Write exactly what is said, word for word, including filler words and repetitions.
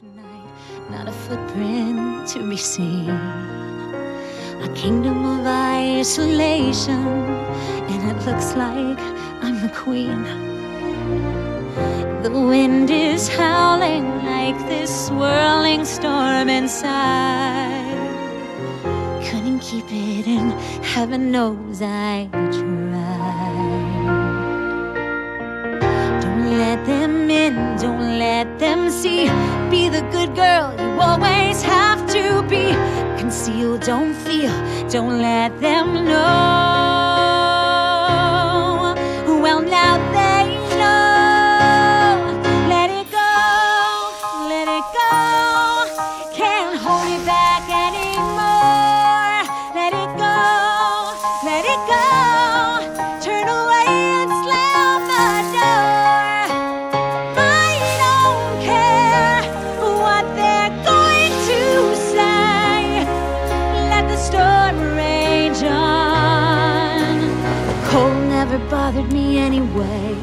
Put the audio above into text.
tonight, not a footprint to be seen. A kingdom of isolation, and it looks like I'm the queen. The wind is howling like this swirling storm inside. Couldn't keep it in, heaven knows I tried. Don't let them in, don't let them see. Be the good girl you always have to be. Conceal, don't feel, don't let them know. Well, now they know. Let it go, let it go. Can't hold it back anymore. Let it go, let it go. Turn away and slam the door. I don't care what they're going to say. Let the storm rage on. The cold never bothered me anyway.